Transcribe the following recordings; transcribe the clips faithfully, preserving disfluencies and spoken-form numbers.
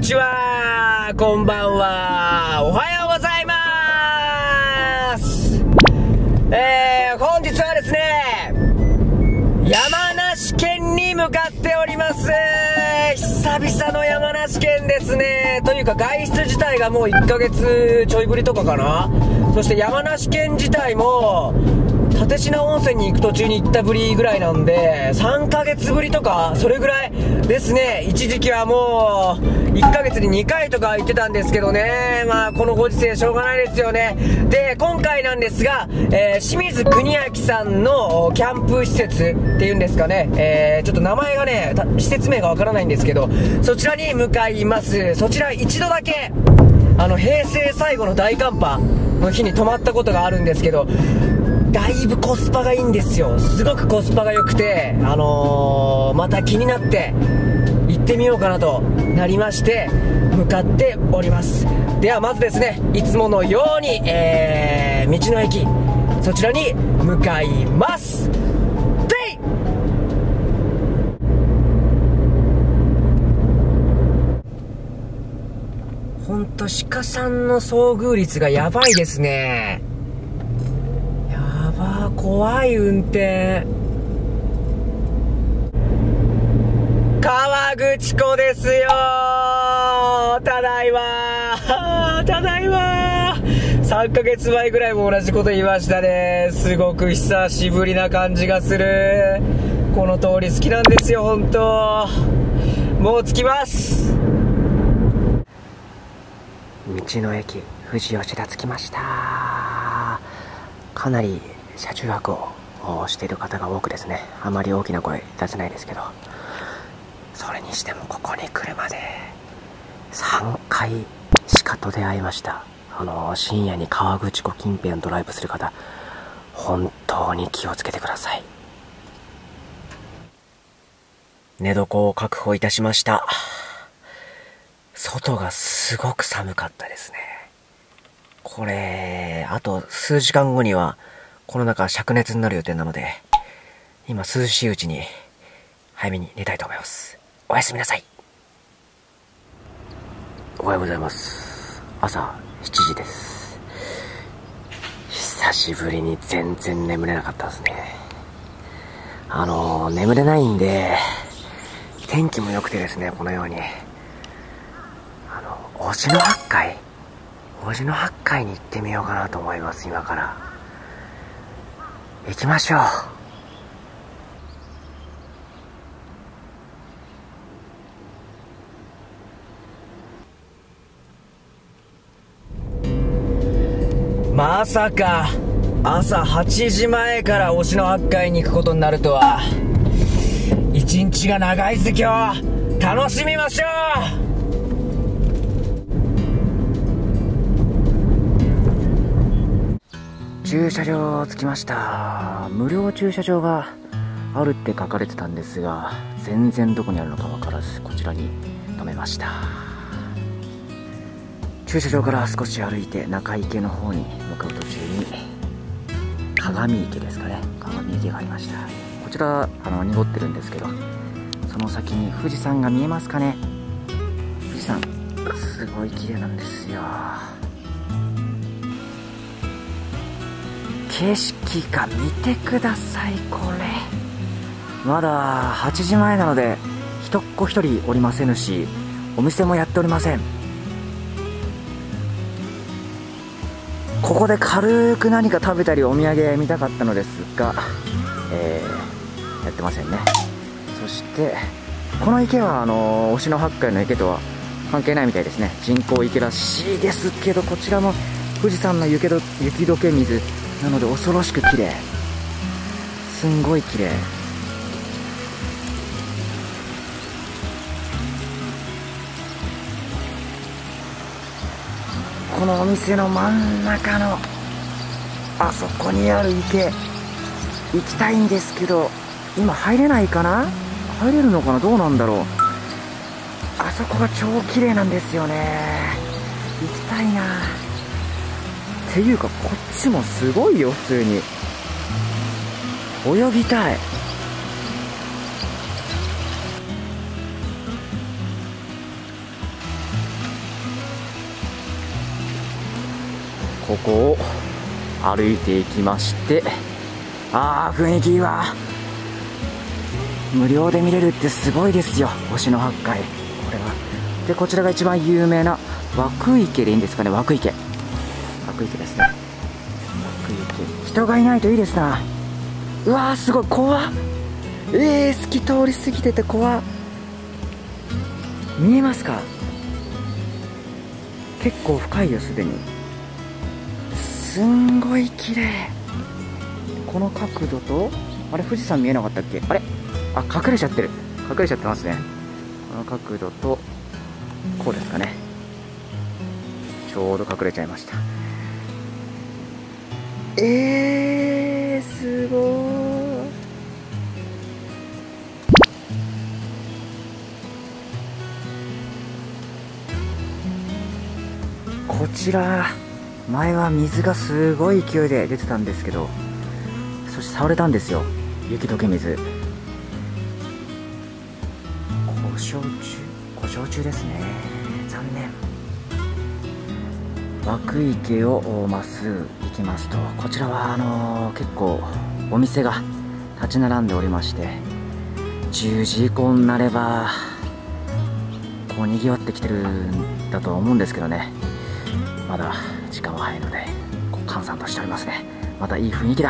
ちは、こんばんは、おはようございます。えー、本日はですね、山梨県に向かっております。久々の山梨県ですね。というか外出自体がもういっかげつちょいぶりとかかな。そして山梨県自体も立科温泉に行く途中に行ったぶりぐらいなんで、さんかげつぶりとかそれぐらいですね。一時期はもういっかげつににかいとか行ってたんですけどね。まあこのご時世しょうがないですよね。で、今回なんですが、えー、清水国明さんのキャンプ施設っていうんですかね、えー、ちょっと名前がね、施設名がわからないんですけど、そちらに向かいます。そちら一度だけあの平成最後の大寒波の日に泊まったことがあるんですけど、だいぶコスパがいいんですよ。すごくコスパが良くて、あのー、また気になって行ってみようかなとなりまして向かっております。ではまずですね、いつものように、えー、道の駅そちらに向かいます。でいほんと鹿さんの遭遇率がやばいですね。怖い運転。河口湖ですよ。ただいまただいま。さんかげつまえぐらいも同じこと言いましたね。すごく久しぶりな感じがする。この通り好きなんですよ本当。もう着きます。道の駅富士吉田着きました。かなり車中泊をしている方が多くですね、あまり大きな声出せないですけど、それにしてもここに来るまでさんかい鹿と出会いました。あの深夜に河口湖近辺をドライブする方、本当に気をつけてください。寝床を確保いたしました。外がすごく寒かったですね。これあと数時間後にはこの中灼熱になる予定なので、今涼しいうちに早めに寝たいと思います。おやすみなさい。おはようございます。朝しちじです。久しぶりに全然眠れなかったですね。あの眠れないんで、天気も良くてですね、このようにあの忍野八海忍野八海に行ってみようかなと思います。今から行きましょう。まさか朝はちじまえから忍野八海に行くことになるとは。一日が長いっす今日。楽しみましょう。駐車場着きました。無料駐車場があるって書かれてたんですが、全然どこにあるのか分からず、こちらに止めました。駐車場から少し歩いて中池の方に向かう途中に鏡池ですかね、鏡池がありました。こちらあの濁ってるんですけど、その先に富士山が見えますかね。富士山すごい綺麗なんですよ。景色が見てください。これまだはちじまえなので人っ子一人おりませぬし、お店もやっておりません。ここで軽く何か食べたりお土産見たかったのですが、えー、やってませんね。そしてこの池はあの忍野八海の池とは関係ないみたいですね。人工池らしいですけど、こちらも富士山の雪ど雪解け水なので恐ろしく綺麗。すんごい綺麗。このお店の真ん中のあそこにある池行きたいんですけど、今入れないかな。入れるのかな、どうなんだろう。あそこが超綺麗なんですよね。行きたいな。っていうかこっちもすごいよ。普通に泳ぎたい。 ここを歩いていきまして、あー雰囲気いいわ。無料で見れるってすごいですよ、星の八海。これはで、こちらが一番有名な湧池でいいんですかね。湧池湧池ですね。湧池、人がいないといいですな。うわーすごい怖っ。えー、透き通り過ぎてて怖っ。見えますか？結構深いよ、すでに。すんごい綺麗。この角度と、あれ富士山見えなかったっけ？あれ、あ、隠れちゃってる、隠れちゃってますね。この角度とこうですかね。ちょうど隠れちゃいました。えー、すごーい。こちら前は水がすごい勢いで出てたんですけど、そして触れたんですよ、雪解け水。故障中故障中ですね、残念。湧池をまっすぐ行きますと、こちらはあのー、結構お店が立ち並んでおりまして、じゅうじ以降になればこうにぎわってきてるんだとは思うんですけどね、まだ時間は早いのでこう閑散としておりますね。またいい雰囲気だ。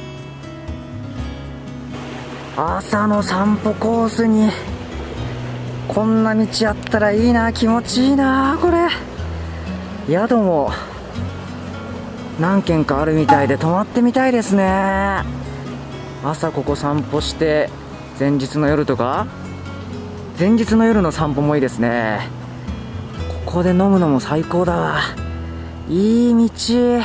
朝の散歩コースにこんな道あったらいいな、気持ちいいな。これ宿も何軒かあるみたいで泊まってみたいですね。朝ここ散歩して、前日の夜とか前日の夜の散歩もいいですね。ここで飲むのも最高だわ。いい道。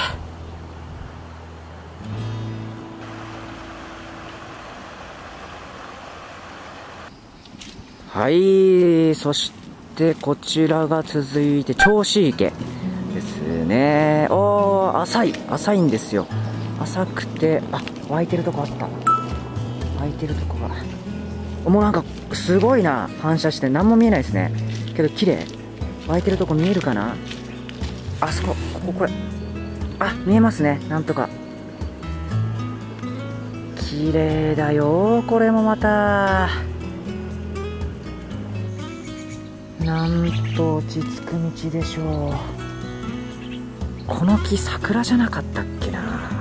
はい、そしてこちらが続いて銚子池ですね。おー、浅い浅いんですよ。浅くて、あ、湧いてるとこあった。湧いてるとこがもうなんかすごいな、反射して何も見えないですね。けど綺麗。湧いてるとこ見えるかな。あそこ、ここ、これ、あ、見えますね、なんとか。綺麗だよこれもまた。なんと落ち着く道でしょう。この木桜じゃなかったっけな。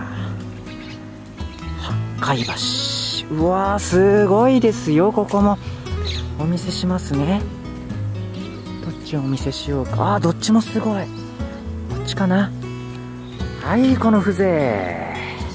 八海橋、うわーすごいですよ。ここもお見せしますね。どっちをお見せしようか。あー、どっちもすごい。こっちかな。はい、この風情。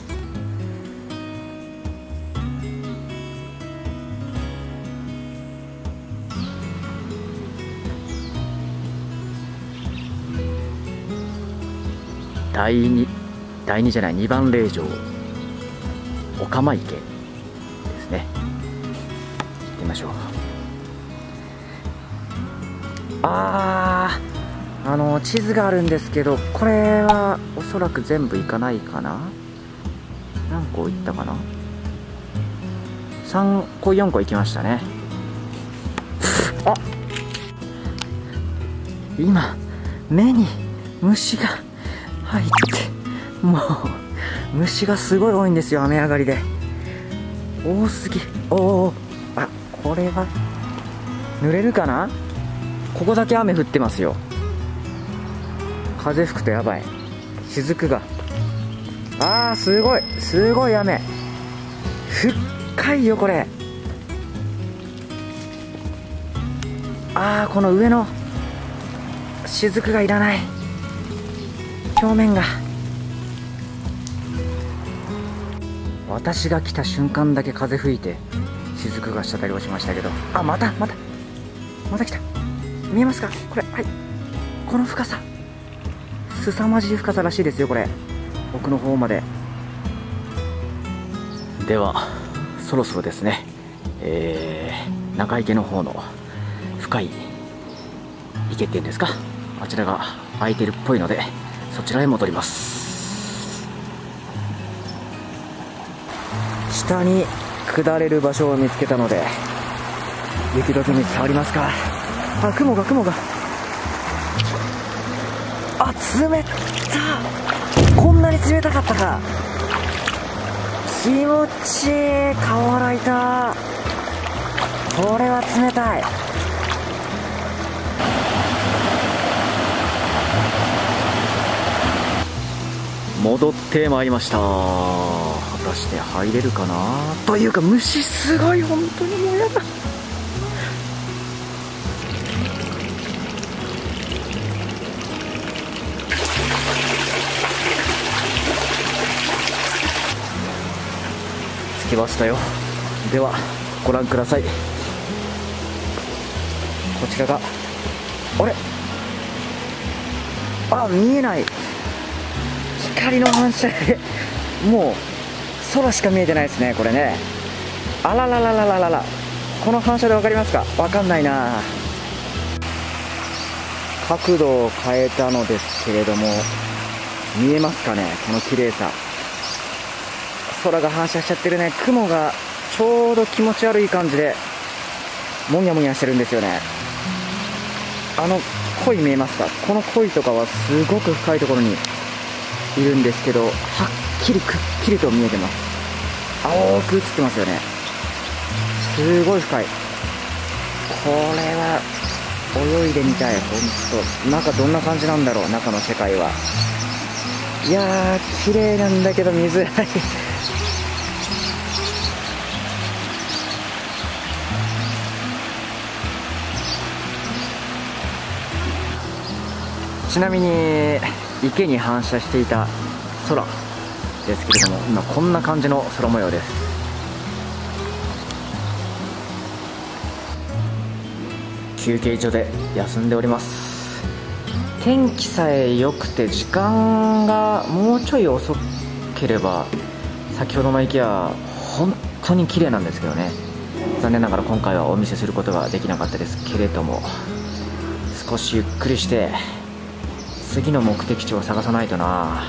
第二、第二じゃない、二番霊場、お釜池ですね。行ってみましょう。あー、あの地図があるんですけど、これはおそらく全部行かないかな。何個行ったかな。さんこよんこ行きましたね。あ、今目に虫が入って、もう虫がすごい多いんですよ、雨上がりで。多すぎ。おお、あ、これは濡れるかな。ここだけ雨降ってますよ。風吹くとやばい。雫が、あーすごいすごい雨。深いよこれ。あー、この上の雫がいらない。表面が。私が来た瞬間だけ風吹いて雫が滴り落ちましたけど、あ、またまたまた来た。見えますかこれ。はい、この深さ、凄まじい深さらしいですよこれ、奥の方まで。ではそろそろですね、えー、中池の方の深い池っていうんですか、あちらが空いてるっぽいのでそちらへ戻ります。下に下れる場所を見つけたので、雪解け水触りますか。あ、雲が雲が、あ、冷た。 冷たかったか。気持ちいい。顔洗いた。これは冷たい。戻ってまいりました。果たして入れるかな。というか虫すごい、本当にもうやだ。着きましたよ。ではご覧ください。こちらが、あれ、あ、見えない。光の反射でもう空しか見えてないですね、これね。あららららららら、この反射で分かりますか。分かんないな。角度を変えたのですけれども、見えますかね、この綺麗さ。空が反射しちゃってるね。雲がちょうど気持ち悪い感じでもにゃもにゃしてるんですよね。あの鯉見えますか。この鯉とかはすごく深いところにいるんですけど、はっきりくっきりと見えてます。青く映ってますよね。すごい深い。これは泳いでみたい。ほんと中どんな感じなんだろう、中の世界は。いやー綺麗なんだけど見づらいちなみに池に反射していた空ですけれども、今こんな感じの空模様です。休憩所で休んでおります。天気さえ良くて時間がもうちょい遅ければ先ほどの池は本当に綺麗なんですけどね。残念ながら今回はお見せすることができなかったですけれども、少しゆっくりして次の目的地を探さないとな。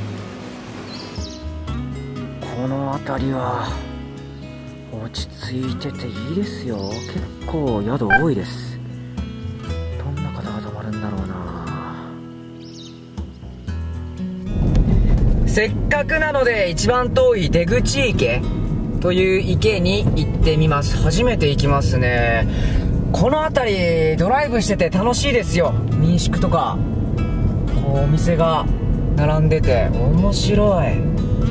この辺りは落ち着いてていいですよ。結構宿多いです。どんな方が泊まるんだろうな。 せっかくなので一番遠い出口池という池に行ってみます。初めて行きますね。この辺りドライブしてて楽しいですよ。民宿とかお店が並んでて面白い。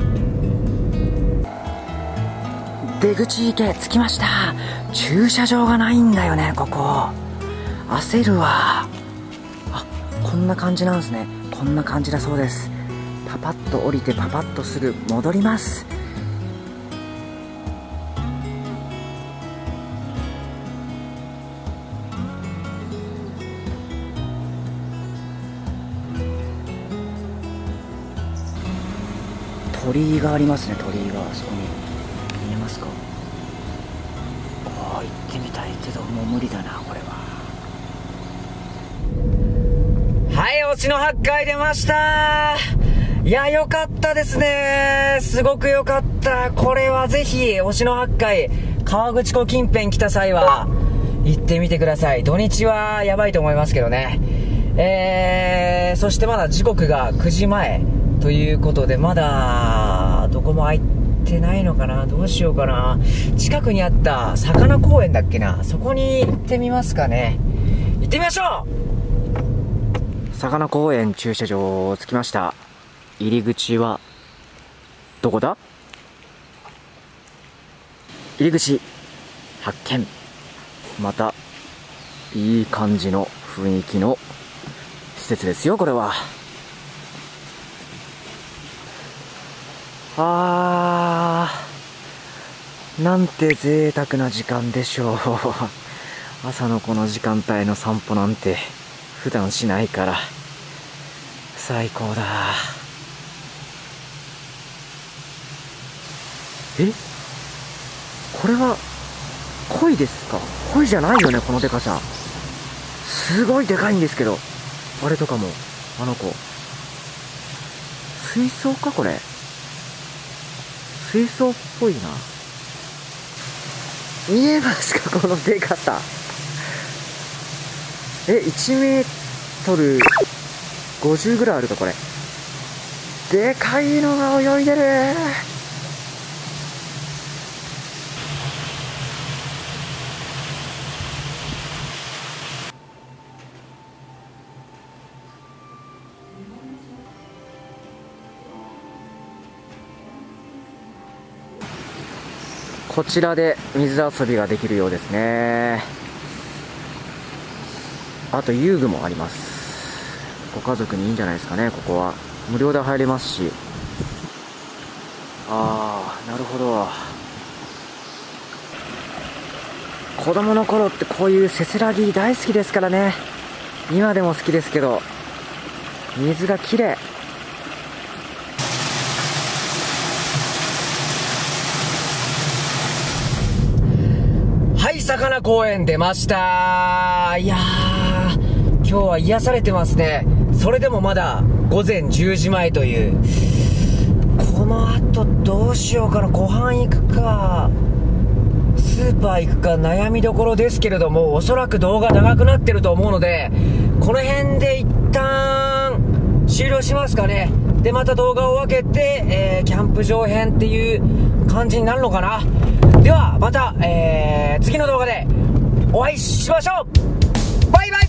出口池着きました。駐車場がないんだよね、ここ。焦るわ。あ、こんな感じなんですね。こんな感じだそうです。パパッと降りてパパッとすぐ戻ります。鳥居がありますね。鳥居があそこに見えますか。ああ、行ってみたいけどもう無理だな、これは。 はい、星の八海出ました。いや、よかったですね。すごくよかった。これはぜひ星の八海河口湖近辺来た際は行ってみてください。土日はやばいと思いますけどね。えー、そしてまだ時刻がくじまえということで、まだどこも開いてないのかな。どうしようかな。近くにあった魚公園だっけな、そこに行ってみますかね。行ってみましょう。魚公園駐車場着きました。入り口はどこだ。入り口発見。またいい感じの雰囲気の施設ですよ、これは。あー、なんて贅沢な時間でしょう。朝のこの時間帯の散歩なんて普段しないから最高だ。え、これは鯉ですか。鯉じゃないよね、このでかさ。すごいでかいんですけど、あれとかも、あの子水槽か、これ水槽っぽいな。見えますか、このでかさ。え、いちメートルごじゅうぐらいあるか、これ。 でかいのが泳いでる。こちらで水遊びができるようですね。あと遊具もあります。ご家族にいいんじゃないですかね。ここは無料で入れますし。ああ、なるほど。子供の頃ってこういうせせらぎ大好きですからね。今でも好きですけど、水がきれい。 はい、魚公園出ました。いやー、今日は癒されてますね。それでもまだごぜんじゅうじまえという。この後どうしようかな。ご飯行くかスーパー行くか悩みどころですけれども、おそらく動画長くなってると思うので、この辺で一旦終了しますかね。でまた動画を分けて、えー、キャンプ場編っていう感じになるのかな。ではまた、えー、次の動画でお会いしましょう。バイバイ。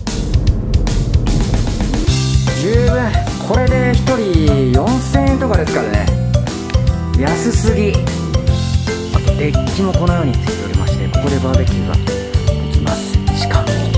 十分。これでひとりよんせんえんとかですからね。安すぎ。あとデッキもこのようについておりまして、ここでバーベキューができます。しかも